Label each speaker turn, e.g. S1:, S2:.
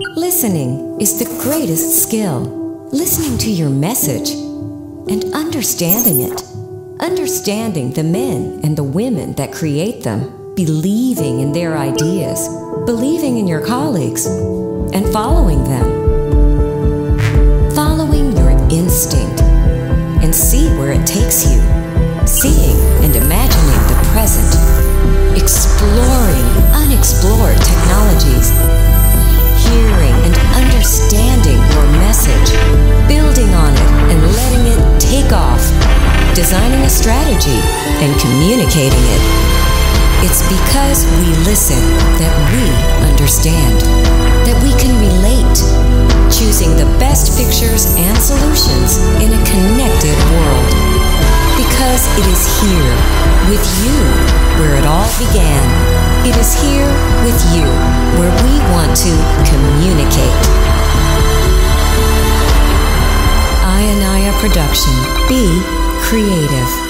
S1: Listening is the greatest skill. Listening to your message and understanding it. Understanding the men and the women that create them. Believing in their ideas. Believing in your colleagues. And following them. Following your instinct. And see where it takes you. Seeing and imagining the present. Exploring unexplored technologies. Hearing and understanding your message. Building on it and letting it take off. Designing a strategy and communicating it. It's because we listen that we understand. That we can relate. Choosing the best pictures and solutions in a connected world. Because it is here, with you, where it all began. It is here, with you, where we want to communicate. Ayanaya Production. Be creative.